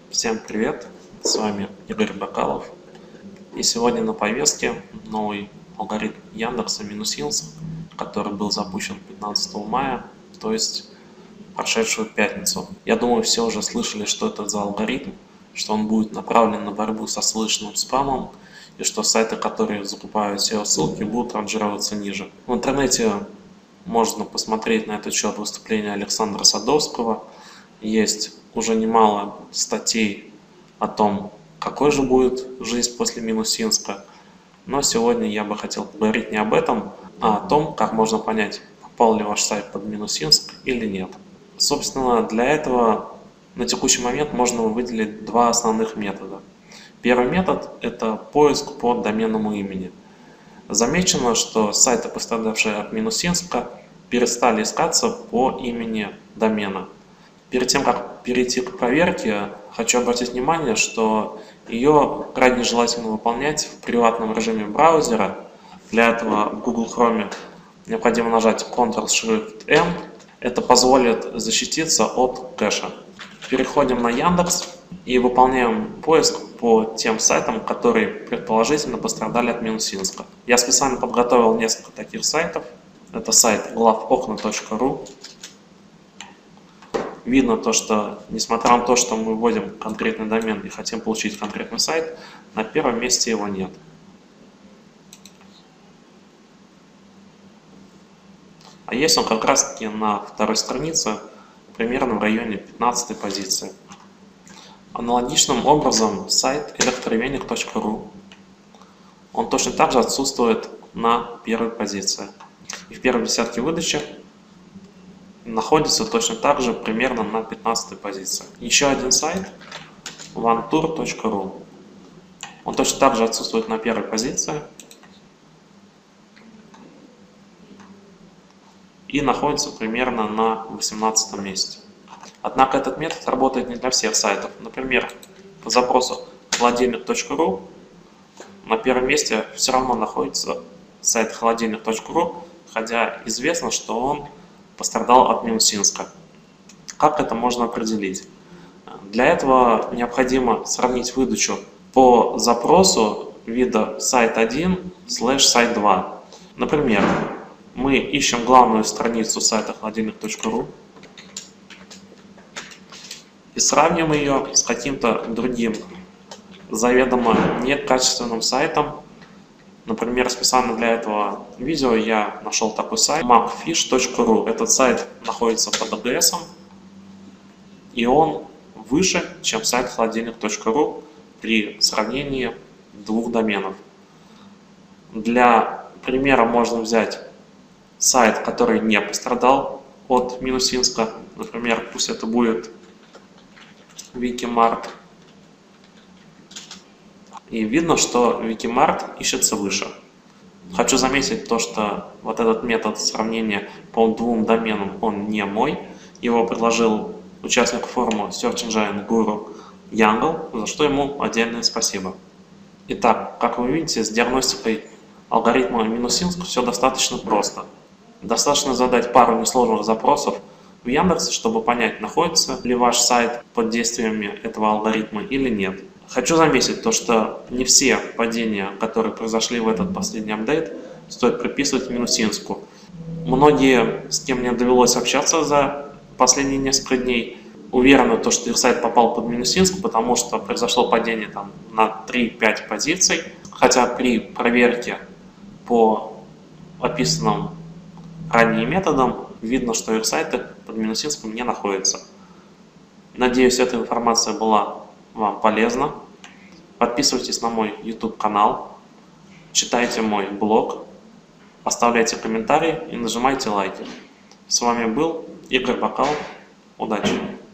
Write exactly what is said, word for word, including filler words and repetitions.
Всем привет, с вами Игорь Бакалов. И сегодня на повестке новый алгоритм Яндекса Минусинск, который был запущен пятнадцатого мая, то есть прошедшую пятницу. Я думаю, все уже слышали, что это за алгоритм, что он будет направлен на борьбу со ссылочным спамом и что сайты, которые закупают сео ссылки, будут ранжироваться ниже. В интернете можно посмотреть на этот счет выступление Александра Садовского. Есть уже немало статей о том, какой же будет жизнь после Минусинска. Но сегодня я бы хотел поговорить не об этом, а о том, как можно понять, попал ли ваш сайт под Минусинск или нет. Собственно, для этого на текущий момент можно выделить два основных метода. Первый метод – это поиск по доменному имени. Замечено, что сайты, пострадавшие от Минусинска, перестали искаться по имени домена. Перед тем, как перейти к проверке, хочу обратить внимание, что ее крайне желательно выполнять в приватном режиме браузера. Для этого в Google Chrome необходимо нажать контрол-Shift-N. Это позволит защититься от кэша. Переходим на Яндекс и выполняем поиск по тем сайтам, которые предположительно пострадали от Минусинска. Я специально подготовил несколько таких сайтов. Это сайт главокна точка ру. Видно то, что несмотря на то, что мы вводим конкретный домен и хотим получить конкретный сайт, на первом месте его нет. А есть он как раз таки на второй странице, примерно в районе пятнадцатой позиции. Аналогичным образом сайт электровеник точка ру. Он точно так же отсутствует на первой позиции. И в первой десятке выдачи находится точно так же примерно на пятнадцатой позиции. Еще один сайт вантур точка ру. Он точно так же отсутствует на первой позиции и находится примерно на восемнадцатом месте. Однако этот метод работает не для всех сайтов. Например, по запросу холодильник точка ру на первом месте все равно находится сайт холодильник точка ру, хотя известно, что он пострадал от Минусинска. Как это можно определить? Для этого необходимо сравнить выдачу по запросу вида сайт один слэш сайт два. Например, мы ищем главную страницу сайта холодильник точка ру и сравним ее с каким-то другим заведомо некачественным сайтом. Например, специально для этого видео я нашел такой сайт макфиш точка ру. Этот сайт находится под эй ди эс, и он выше, чем сайт холодильник точка ру при сравнении двух доменов. Для примера можно взять сайт, который не пострадал от Минусинска. Например, пусть это будет Викимарт. И видно, что Викимарт ищется выше. Хочу заметить то, что вот этот метод сравнения по двум доменам, он не мой. Его предложил участник форума Search Engine Guru Янгл, за что ему отдельное спасибо. Итак, как вы видите, с диагностикой алгоритма Минусинск все достаточно просто. Достаточно задать пару несложных запросов в Яндексе, чтобы понять, находится ли ваш сайт под действиями этого алгоритма или нет. Хочу заметить то, что не все падения, которые произошли в этот последний апдейт, стоит приписывать Минусинску. Многие, с кем мне довелось общаться за последние несколько дней, уверены, то, что их сайт попал под Минусинск, потому что произошло падение там, на три-пять позиций, хотя при проверке по описанным ранее методам видно, что их сайты под Минусинском не находятся. Надеюсь, эта информация была вам полезно. Подписывайтесь на мой YouTube канал, читайте мой блог, оставляйте комментарии и нажимайте лайки. С вами был Игорь Бакалов. Удачи!